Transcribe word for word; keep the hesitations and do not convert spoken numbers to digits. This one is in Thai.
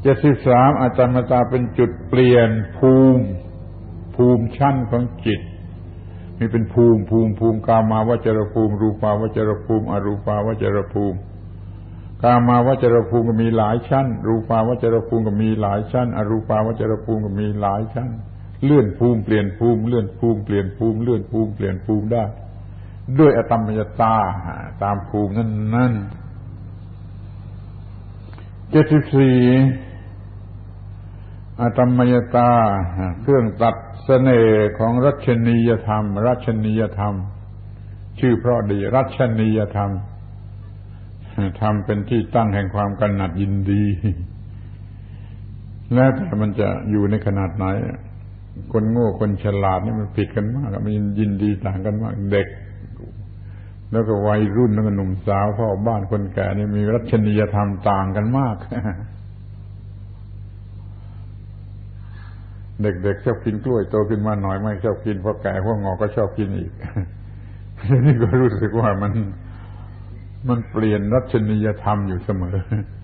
เจ็ดสิบสามอตมตาเป็นจุดเปลี่ยนภูมิภูมิชั้นของจิตมีเป็นภูมิภูมิภูมิกามาวจรภูมิรูปาวจรภูมิอรูปาวจรภูมิกามาวจรภูมิก็มีหลายชั้นรูปาวจรภูมิก็มีหลายชั้นอรูปาวจรภูมิก็มีหลายชั้นเลื่อนภูมิเปลี่ยนภูมิเลื่อนภูมิเปลี่ยนภูมิเลื่อนภูมิเปลี่ยนภูมิได้ด้วยอตมยตาตามภูมินั้นๆเจ็ดสิบสี่อตมยตาเครื่องตัดเสน่ห์ของรัชนียธรรมรัชนียธรรมชื่อเพราะดีรัชนียธรรมธรรมเป็นที่ตั้งแห่งความกำหนัดยินดีแล้วแต่มันจะอยู่ในขนาดไหนคนโง่คนฉลาดนี่มันผิดกันมากมันยินดีต่างกันมากเด็กแล้วก็วัยรุ่นแล้วก็หนุ่มสาวพ่อบ้านคนแก่นี่มีรัชนียธรรมต่างกันมากเด็กๆชอบกินกล้วยโตขึ้นมาหน่อยไม่ชอบกินพอแก่พวกงอกก็ชอบกินอีกนี่ก็รู้สึกว่ามันมันเปลี่ยนรัชนียธรรมอยู่เสมอ